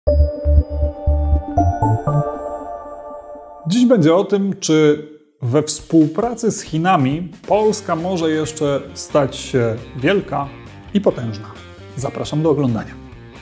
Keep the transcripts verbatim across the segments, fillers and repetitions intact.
Dziś będzie o tym, czy we współpracy z Chinami Polska może jeszcze stać się wielka i potężna. Zapraszam do oglądania.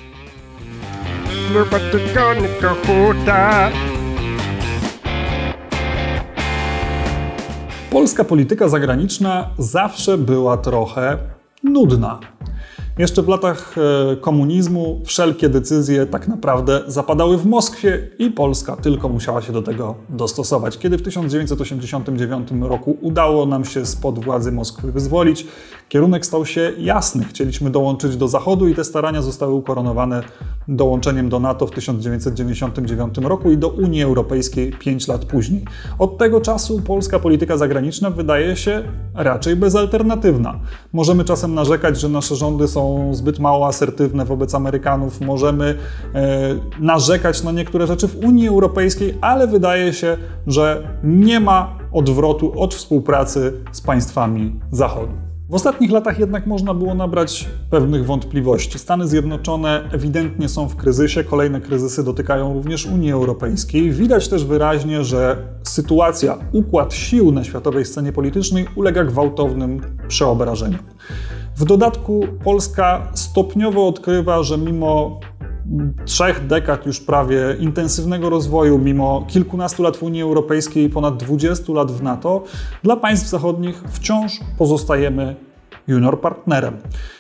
Polska polityka zagraniczna zawsze była trochę nudna. Jeszcze w latach komunizmu wszelkie decyzje tak naprawdę zapadały w Moskwie i Polska tylko musiała się do tego dostosować. Kiedy w tysiąc dziewięćset osiemdziesiątym dziewiątym roku udało nam się spod władzy Moskwy wyzwolić, kierunek stał się jasny. Chcieliśmy dołączyć do Zachodu i te starania zostały ukoronowane dołączeniem do NATO w tysiąc dziewięćset dziewięćdziesiątym dziewiątym roku i do Unii Europejskiej pięć lat później. Od tego czasu polska polityka zagraniczna wydaje się raczej bezalternatywna. Możemy czasem narzekać, że nasze rządy są zbyt mało asertywne wobec Amerykanów, możemy e, narzekać na niektóre rzeczy w Unii Europejskiej, ale wydaje się, że nie ma odwrotu od współpracy z państwami Zachodu. W ostatnich latach jednak można było nabrać pewnych wątpliwości. Stany Zjednoczone ewidentnie są w kryzysie, kolejne kryzysy dotykają również Unii Europejskiej. Widać też wyraźnie, że sytuacja, układ sił na światowej scenie politycznej ulega gwałtownym przeobrażeniom. W dodatku Polska stopniowo odkrywa, że mimo trzech dekad już prawie intensywnego rozwoju, mimo kilkunastu lat w Unii Europejskiej i ponad dwudziestu lat w NATO, dla państw zachodnich wciąż pozostajemy junior partnerem.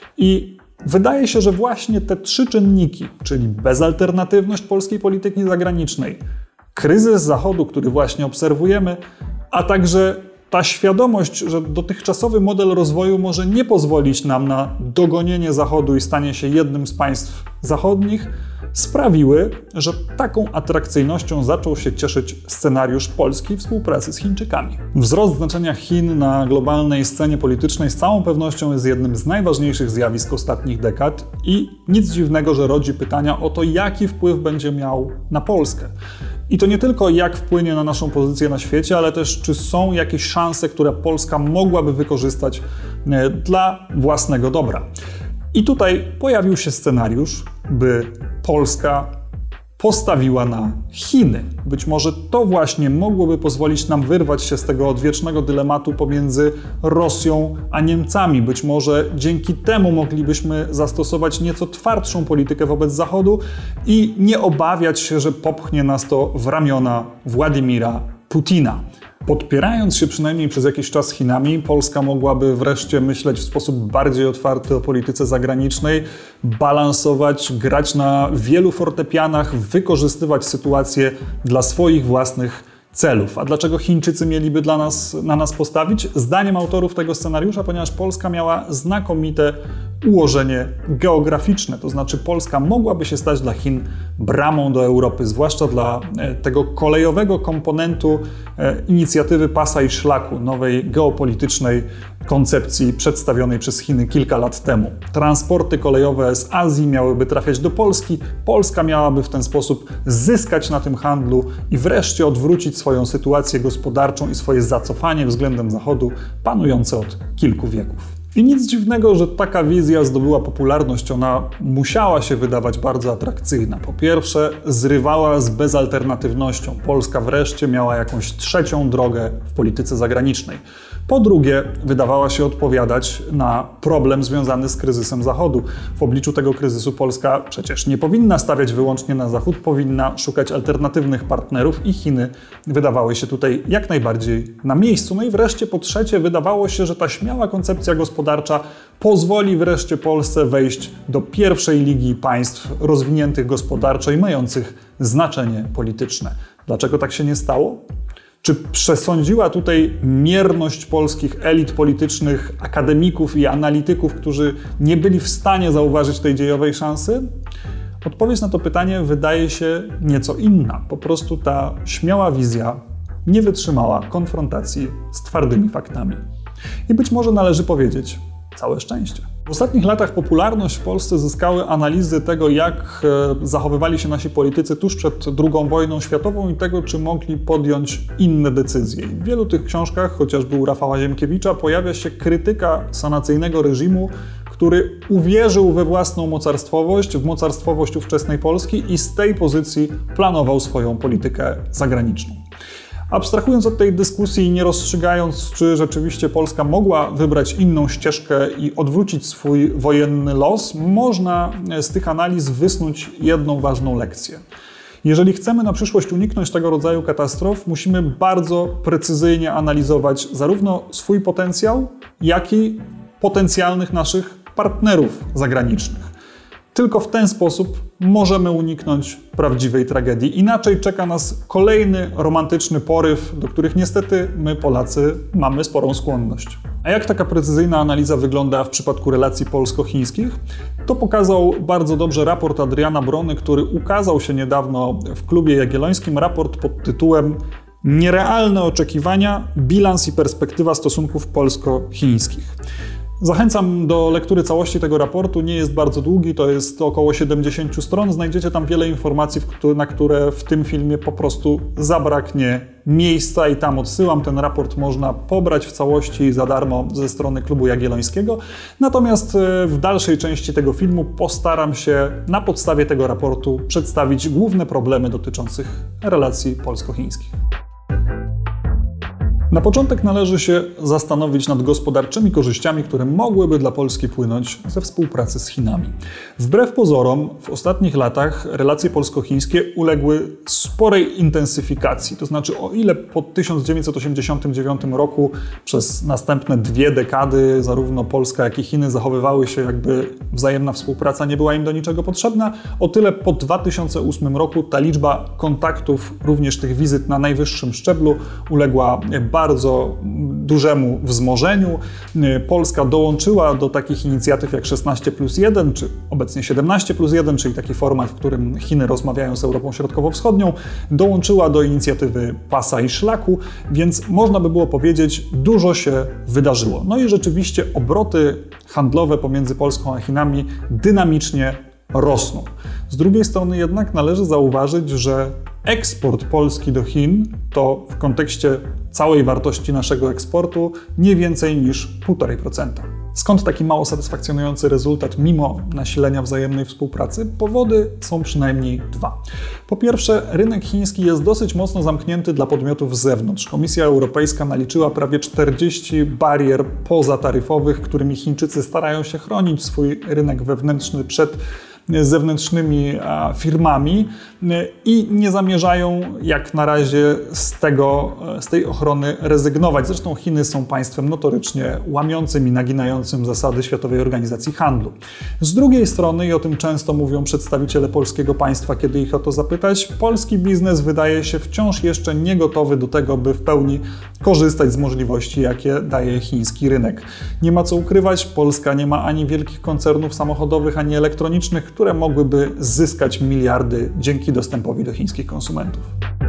I wydaje się, że właśnie te trzy czynniki, czyli bezalternatywność polskiej polityki zagranicznej, kryzys Zachodu, który właśnie obserwujemy, a także ta świadomość, że dotychczasowy model rozwoju może nie pozwolić nam na dogonienie Zachodu i stanie się jednym z państw zachodnich, sprawiły, że taką atrakcyjnością zaczął się cieszyć scenariusz polskiej współpracy z Chińczykami. Wzrost znaczenia Chin na globalnej scenie politycznej z całą pewnością jest jednym z najważniejszych zjawisk ostatnich dekad i nic dziwnego, że rodzi pytania o to, jaki wpływ będzie miał na Polskę. I to nie tylko jak wpłynie na naszą pozycję na świecie, ale też czy są jakieś szanse, które Polska mogłaby wykorzystać dla własnego dobra. I tutaj pojawił się scenariusz, by Polska postawiła na Chiny. Być może to właśnie mogłoby pozwolić nam wyrwać się z tego odwiecznego dylematu pomiędzy Rosją a Niemcami. Być może dzięki temu moglibyśmy zastosować nieco twardszą politykę wobec Zachodu i nie obawiać się, że popchnie nas to w ramiona Władimira Putina. Podpierając się przynajmniej przez jakiś czas Chinami, Polska mogłaby wreszcie myśleć w sposób bardziej otwarty o polityce zagranicznej, balansować, grać na wielu fortepianach, wykorzystywać sytuację dla swoich własnych celów. A dlaczego Chińczycy mieliby dla nas, na nas postawić? Zdaniem autorów tego scenariusza, ponieważ Polska miała znakomite ułożenie geograficzne, to znaczy Polska mogłaby się stać dla Chin bramą do Europy, zwłaszcza dla tego kolejowego komponentu inicjatywy Pasa i Szlaku, nowej geopolitycznej koncepcji przedstawionej przez Chiny kilka lat temu. Transporty kolejowe z Azji miałyby trafiać do Polski, Polska miałaby w ten sposób zyskać na tym handlu i wreszcie odwrócić swoją sytuację gospodarczą i swoje zacofanie względem Zachodu panujące od kilku wieków. I nic dziwnego, że taka wizja zdobyła popularność. Ona musiała się wydawać bardzo atrakcyjna. Po pierwsze, zrywała z bezalternatywnością. Polska wreszcie miała jakąś trzecią drogę w polityce zagranicznej. Po drugie, wydawała się odpowiadać na problem związany z kryzysem Zachodu. W obliczu tego kryzysu Polska przecież nie powinna stawiać wyłącznie na Zachód, powinna szukać alternatywnych partnerów i Chiny wydawały się tutaj jak najbardziej na miejscu. No i wreszcie po trzecie, wydawało się, że ta śmiała koncepcja gospodarcza pozwoli wreszcie Polsce wejść do pierwszej ligi państw rozwiniętych gospodarczo i mających znaczenie polityczne. Dlaczego tak się nie stało? Czy przesądziła tutaj mierność polskich elit politycznych, akademików i analityków, którzy nie byli w stanie zauważyć tej dziejowej szansy? Odpowiedź na to pytanie wydaje się nieco inna. Po prostu ta śmiała wizja nie wytrzymała konfrontacji z twardymi faktami. I być może należy powiedzieć, całe szczęście. W ostatnich latach popularność w Polsce zyskały analizy tego, jak zachowywali się nasi politycy tuż przed drugą wojną światową i tego, czy mogli podjąć inne decyzje. W wielu tych książkach, chociażby u Rafała Ziemkiewicza, pojawia się krytyka sanacyjnego reżimu, który uwierzył we własną mocarstwowość, w mocarstwowość ówczesnej Polski i z tej pozycji planował swoją politykę zagraniczną. Abstrahując od tej dyskusji i nie rozstrzygając, czy rzeczywiście Polska mogła wybrać inną ścieżkę i odwrócić swój wojenny los, można z tych analiz wysnuć jedną ważną lekcję. Jeżeli chcemy na przyszłość uniknąć tego rodzaju katastrof, musimy bardzo precyzyjnie analizować zarówno swój potencjał, jak i potencjalnych naszych partnerów zagranicznych. Tylko w ten sposób możemy uniknąć prawdziwej tragedii. Inaczej czeka nas kolejny romantyczny poryw, do których niestety my, Polacy, mamy sporą skłonność. A jak taka precyzyjna analiza wygląda w przypadku relacji polsko-chińskich? To pokazał bardzo dobrze raport Adriana Brony, który ukazał się niedawno w Klubie Jagiellońskim. Raport pod tytułem Nierealne oczekiwania, bilans i perspektywa stosunków polsko-chińskich. Zachęcam do lektury całości tego raportu, nie jest bardzo długi, to jest około siedemdziesiąt stron. Znajdziecie tam wiele informacji, na które w tym filmie po prostu zabraknie miejsca i tam odsyłam. Ten raport można pobrać w całości za darmo ze strony Klubu Jagiellońskiego. Natomiast w dalszej części tego filmu postaram się na podstawie tego raportu przedstawić główne problemy dotyczących relacji polsko-chińskich. Na początek należy się zastanowić nad gospodarczymi korzyściami, które mogłyby dla Polski płynąć ze współpracy z Chinami. Wbrew pozorom, w ostatnich latach relacje polsko-chińskie uległy sporej intensyfikacji. To znaczy, o ile po tysiąc dziewięćset osiemdziesiątym dziewiątym roku przez następne dwie dekady zarówno Polska, jak i Chiny zachowywały się, jakby wzajemna współpraca nie była im do niczego potrzebna, o tyle po dwa tysiące ósmym roku ta liczba kontaktów, również tych wizyt na najwyższym szczeblu, uległa bardzo bardzo dużemu wzmożeniu. Polska dołączyła do takich inicjatyw jak szesnaście plus jeden, czy obecnie siedemnaście plus jeden, czyli taki format, w którym Chiny rozmawiają z Europą Środkowo-Wschodnią. Dołączyła do inicjatywy Pasa i Szlaku, więc można by było powiedzieć, dużo się wydarzyło. No i rzeczywiście obroty handlowe pomiędzy Polską a Chinami dynamicznie rosną. Z drugiej strony jednak należy zauważyć, że eksport Polski do Chin to w kontekście całej wartości naszego eksportu nie więcej niż półtora procent. Skąd taki mało satysfakcjonujący rezultat mimo nasilenia wzajemnej współpracy? Powody są przynajmniej dwa. Po pierwsze, rynek chiński jest dosyć mocno zamknięty dla podmiotów z zewnątrz. Komisja Europejska naliczyła prawie czterdzieści barier pozataryfowych, którymi Chińczycy starają się chronić swój rynek wewnętrzny przed zewnętrznymi firmami i nie zamierzają jak na razie z, tego, z tej ochrony rezygnować. Zresztą Chiny są państwem notorycznie łamiącym i naginającym zasady Światowej Organizacji Handlu. Z drugiej strony, i o tym często mówią przedstawiciele polskiego państwa, kiedy ich o to zapytać, polski biznes wydaje się wciąż jeszcze nie gotowy do tego, by w pełni korzystać z możliwości, jakie daje chiński rynek. Nie ma co ukrywać, Polska nie ma ani wielkich koncernów samochodowych, ani elektronicznych, które mogłyby zyskać miliardy dzięki dostępowi do chińskich konsumentów.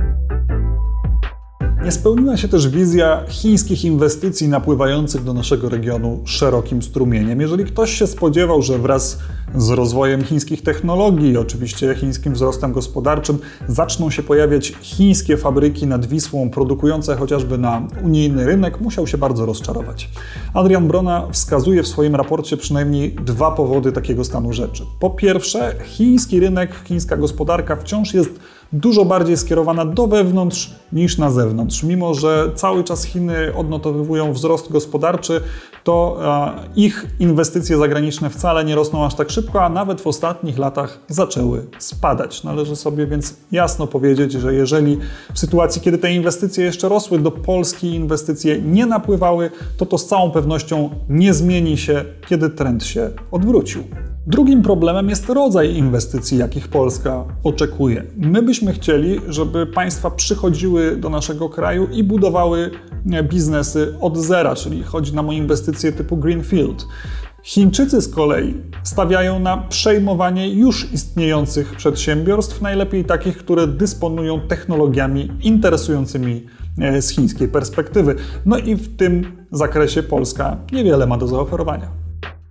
Nie spełniła się też wizja chińskich inwestycji napływających do naszego regionu szerokim strumieniem. Jeżeli ktoś się spodziewał, że wraz z rozwojem chińskich technologii i oczywiście chińskim wzrostem gospodarczym zaczną się pojawiać chińskie fabryki nad Wisłą produkujące chociażby na unijny rynek, musiał się bardzo rozczarować. Adrian Brona wskazuje w swoim raporcie przynajmniej dwa powody takiego stanu rzeczy. Po pierwsze, chiński rynek, chińska gospodarka wciąż jest dużo bardziej skierowana do wewnątrz niż na zewnątrz. Mimo że cały czas Chiny odnotowują wzrost gospodarczy, to ich inwestycje zagraniczne wcale nie rosną aż tak szybko, a nawet w ostatnich latach zaczęły spadać. Należy sobie więc jasno powiedzieć, że jeżeli w sytuacji, kiedy te inwestycje jeszcze rosły, do Polski inwestycje nie napływały, to to z całą pewnością nie zmieni się, kiedy trend się odwrócił. Drugim problemem jest rodzaj inwestycji, jakich Polska oczekuje. My byśmy chcieli, żeby państwa przychodziły do naszego kraju i budowały biznesy od zera, czyli chodzi nam o inwestycje typu Greenfield. Chińczycy z kolei stawiają na przejmowanie już istniejących przedsiębiorstw, najlepiej takich, które dysponują technologiami interesującymi z chińskiej perspektywy. No i w tym zakresie Polska niewiele ma do zaoferowania.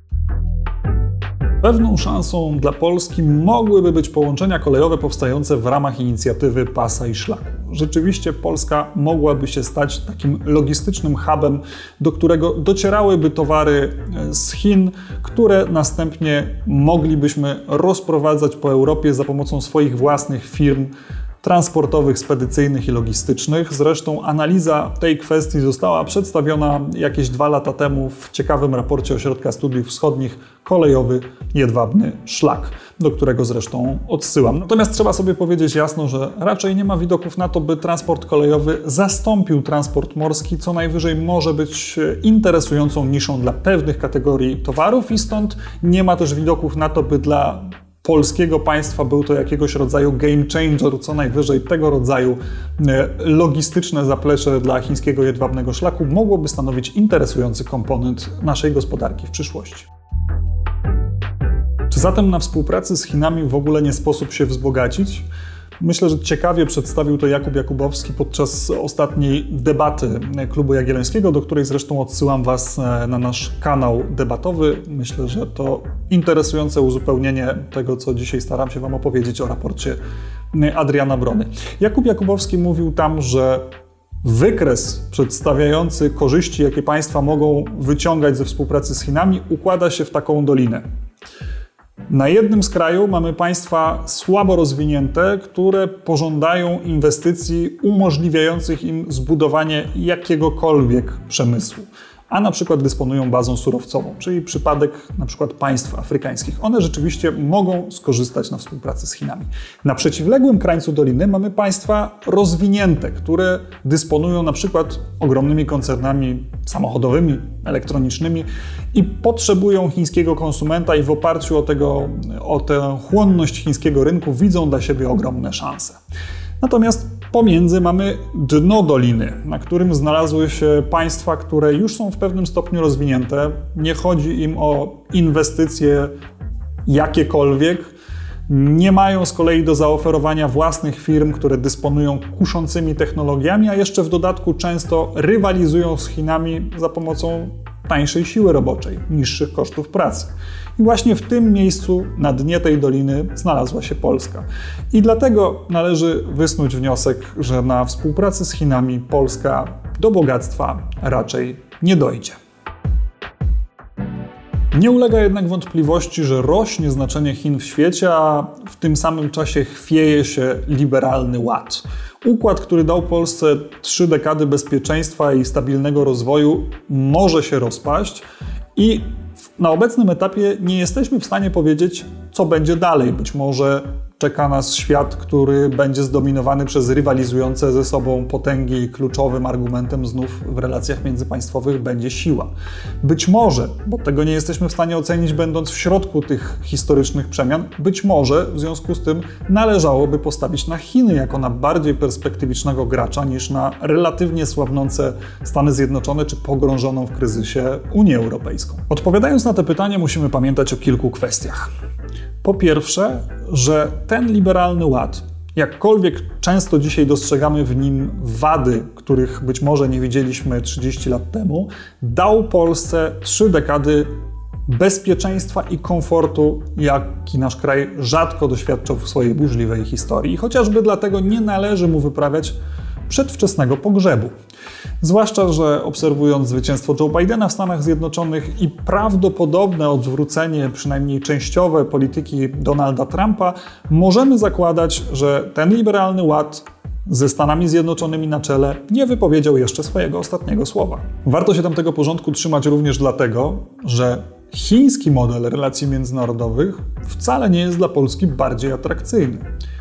Pewną szansą dla Polski mogłyby być połączenia kolejowe powstające w ramach inicjatywy Pasa i Szlaku. rzeczywiście Polska mogłaby się stać takim logistycznym hubem, do którego docierałyby towary z Chin, które następnie moglibyśmy rozprowadzać po Europie za pomocą swoich własnych firm transportowych, spedycyjnych i logistycznych. Zresztą analiza tej kwestii została przedstawiona jakieś dwa lata temu w ciekawym raporcie Ośrodka Studiów Wschodnich Kolejowy Jedwabny Szlak, do którego zresztą odsyłam. Natomiast trzeba sobie powiedzieć jasno, że raczej nie ma widoków na to, by transport kolejowy zastąpił transport morski, co najwyżej może być interesującą niszą dla pewnych kategorii towarów i stąd nie ma też widoków na to, by dla polskiego państwa był to jakiegoś rodzaju game changer, co najwyżej tego rodzaju logistyczne zaplecze dla chińskiego jedwabnego szlaku mogłoby stanowić interesujący komponent naszej gospodarki w przyszłości. Czy zatem na współpracy z Chinami w ogóle nie sposób się wzbogacić? Myślę, że ciekawie przedstawił to Jakub Jakubowski podczas ostatniej debaty Klubu Jagiellońskiego, do której zresztą odsyłam Was na nasz kanał debatowy. Myślę, że to interesujące uzupełnienie tego, co dzisiaj staram się Wam opowiedzieć o raporcie Adriana Brony. Jakub Jakubowski mówił tam, że wykres przedstawiający korzyści, jakie państwa mogą wyciągać ze współpracy z Chinami, układa się w taką dolinę. Na jednym z kraju mamy państwa słabo rozwinięte, które pożądają inwestycji umożliwiających im zbudowanie jakiegokolwiek przemysłu, a na przykład dysponują bazą surowcową, czyli przypadek na przykład państw afrykańskich. One rzeczywiście mogą skorzystać na współpracy z Chinami. Na przeciwległym krańcu doliny mamy państwa rozwinięte, które dysponują na przykład ogromnymi koncernami samochodowymi, elektronicznymi i potrzebują chińskiego konsumenta i w oparciu o, tego, o tę chłonność chińskiego rynku widzą dla siebie ogromne szanse. Natomiast pomiędzy mamy dno doliny, na którym znalazły się państwa, które już są w pewnym stopniu rozwinięte. Nie chodzi im o inwestycje jakiekolwiek. Nie mają z kolei do zaoferowania własnych firm, które dysponują kuszącymi technologiami, a jeszcze w dodatku często rywalizują z Chinami za pomocą tańszej siły roboczej, niższych kosztów pracy. I właśnie w tym miejscu, na dnie tej doliny, znalazła się Polska. I dlatego należy wysnuć wniosek, że na współpracy z Chinami Polska do bogactwa raczej nie dojdzie. Nie ulega jednak wątpliwości, że rośnie znaczenie Chin w świecie, a w tym samym czasie chwieje się liberalny ład. Układ, który dał Polsce trzy dekady bezpieczeństwa i stabilnego rozwoju, może się rozpaść i na obecnym etapie nie jesteśmy w stanie powiedzieć, co będzie dalej. Być może czeka nas świat, który będzie zdominowany przez rywalizujące ze sobą potęgi i kluczowym argumentem znów w relacjach międzypaństwowych będzie siła. Być może, bo tego nie jesteśmy w stanie ocenić będąc w środku tych historycznych przemian, być może w związku z tym należałoby postawić na Chiny jako na bardziej perspektywicznego gracza niż na relatywnie słabnące Stany Zjednoczone czy pogrążoną w kryzysie Unię Europejską. Odpowiadając na te pytania musimy pamiętać o kilku kwestiach. Po pierwsze, że ten liberalny ład, jakkolwiek często dzisiaj dostrzegamy w nim wady, których być może nie widzieliśmy trzydzieści lat temu, dał Polsce trzy dekady bezpieczeństwa i komfortu, jaki nasz kraj rzadko doświadczał w swojej burzliwej historii. I chociażby dlatego nie należy mu wyprawiać przedwczesnego pogrzebu. Zwłaszcza, że obserwując zwycięstwo Joe Bidena w Stanach Zjednoczonych i prawdopodobne odwrócenie, przynajmniej częściowe, polityki Donalda Trumpa, możemy zakładać, że ten liberalny ład ze Stanami Zjednoczonymi na czele nie wypowiedział jeszcze swojego ostatniego słowa. Warto się tam tego porządku trzymać również dlatego, że chiński model relacji międzynarodowych wcale nie jest dla Polski bardziej atrakcyjny.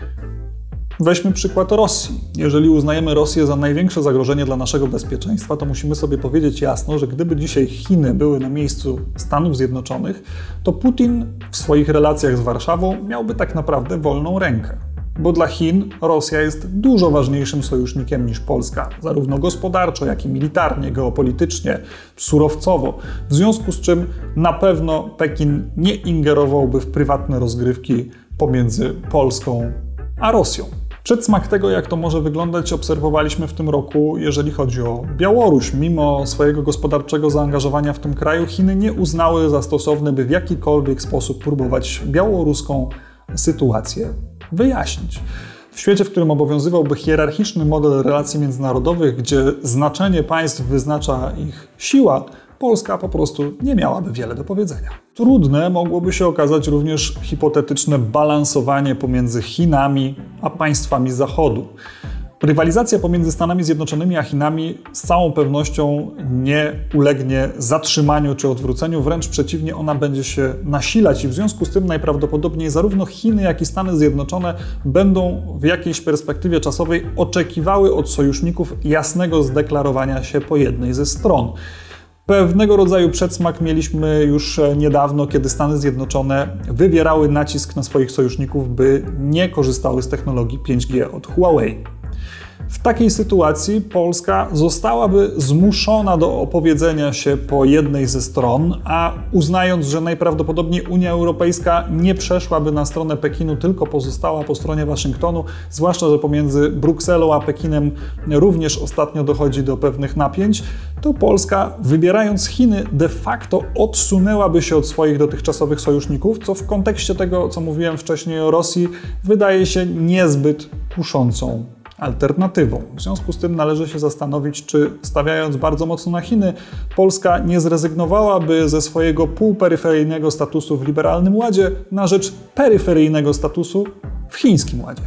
Weźmy przykład Rosji. Jeżeli uznajemy Rosję za największe zagrożenie dla naszego bezpieczeństwa, to musimy sobie powiedzieć jasno, że gdyby dzisiaj Chiny były na miejscu Stanów Zjednoczonych, to Putin w swoich relacjach z Warszawą miałby tak naprawdę wolną rękę. Bo dla Chin Rosja jest dużo ważniejszym sojusznikiem niż Polska, zarówno gospodarczo, jak i militarnie, geopolitycznie, surowcowo. W związku z czym na pewno Pekin nie ingerowałby w prywatne rozgrywki pomiędzy Polską a Rosją. Przedsmak tego, jak to może wyglądać, obserwowaliśmy w tym roku, jeżeli chodzi o Białoruś. Mimo swojego gospodarczego zaangażowania w tym kraju, Chiny nie uznały za stosowne, by w jakikolwiek sposób próbować białoruską sytuację wyjaśnić. W świecie, w którym obowiązywałby hierarchiczny model relacji międzynarodowych, gdzie znaczenie państw wyznacza ich siła, Polska po prostu nie miałaby wiele do powiedzenia. Trudne mogłoby się okazać również hipotetyczne balansowanie pomiędzy Chinami a państwami Zachodu. Rywalizacja pomiędzy Stanami Zjednoczonymi a Chinami z całą pewnością nie ulegnie zatrzymaniu czy odwróceniu, wręcz przeciwnie, ona będzie się nasilać i w związku z tym najprawdopodobniej zarówno Chiny, jak i Stany Zjednoczone będą w jakiejś perspektywie czasowej oczekiwały od sojuszników jasnego zdeklarowania się po jednej ze stron. Pewnego rodzaju przedsmak mieliśmy już niedawno, kiedy Stany Zjednoczone wywierały nacisk na swoich sojuszników, by nie korzystały z technologii pięć G od Huawei. W takiej sytuacji Polska zostałaby zmuszona do opowiedzenia się po jednej ze stron, a uznając, że najprawdopodobniej Unia Europejska nie przeszłaby na stronę Pekinu, tylko pozostała po stronie Waszyngtonu, zwłaszcza że pomiędzy Brukselą a Pekinem również ostatnio dochodzi do pewnych napięć, to Polska, wybierając Chiny, de facto odsunęłaby się od swoich dotychczasowych sojuszników, co w kontekście tego, co mówiłem wcześniej o Rosji, wydaje się niezbyt kuszącą alternatywą. W związku z tym należy się zastanowić, czy stawiając bardzo mocno na Chiny, Polska nie zrezygnowałaby ze swojego półperyferyjnego statusu w liberalnym ładzie na rzecz peryferyjnego statusu w chińskim ładzie.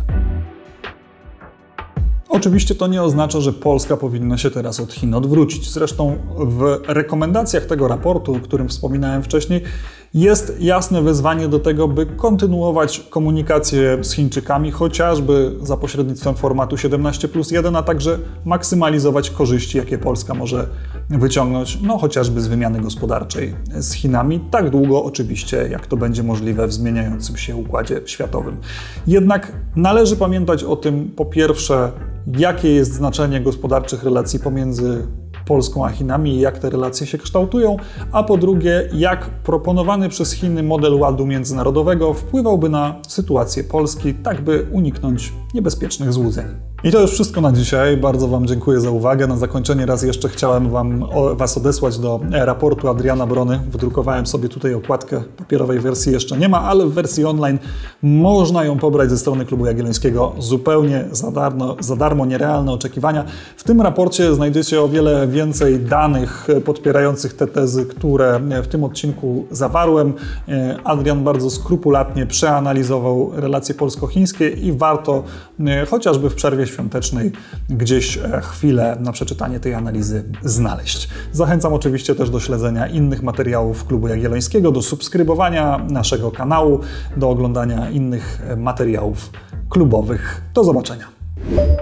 Oczywiście to nie oznacza, że Polska powinna się teraz od Chin odwrócić. Zresztą w rekomendacjach tego raportu, o którym wspominałem wcześniej, jest jasne wezwanie do tego, by kontynuować komunikację z Chińczykami, chociażby za pośrednictwem formatu siedemnaście plus jeden, a także maksymalizować korzyści, jakie Polska może wyciągnąć, no chociażby z wymiany gospodarczej z Chinami, tak długo oczywiście, jak to będzie możliwe w zmieniającym się układzie światowym. Jednak należy pamiętać o tym, po pierwsze, jakie jest znaczenie gospodarczych relacji pomiędzy Polską a Chinami i jak te relacje się kształtują, a po drugie, jak proponowany przez Chiny model ładu międzynarodowego wpływałby na sytuację Polski, tak by uniknąć niebezpiecznych złudzeń. I to już wszystko na dzisiaj. Bardzo Wam dziękuję za uwagę. Na zakończenie raz jeszcze chciałem Wam, o, Was odesłać do raportu Adriana Brony. Wydrukowałem sobie tutaj okładkę, papierowej wersji jeszcze nie ma, ale w wersji online można ją pobrać ze strony Klubu Jagiellońskiego zupełnie za darmo, za darmo, nierealne oczekiwania. W tym raporcie znajdziecie o wiele więcej danych podpierających te tezy, które w tym odcinku zawarłem. Adrian bardzo skrupulatnie przeanalizował relacje polsko-chińskie i warto chociażby w przerwie świątecznej gdzieś chwilę na przeczytanie tej analizy znaleźć. Zachęcam oczywiście też do śledzenia innych materiałów Klubu Jagiellońskiego, do subskrybowania naszego kanału, do oglądania innych materiałów klubowych. Do zobaczenia.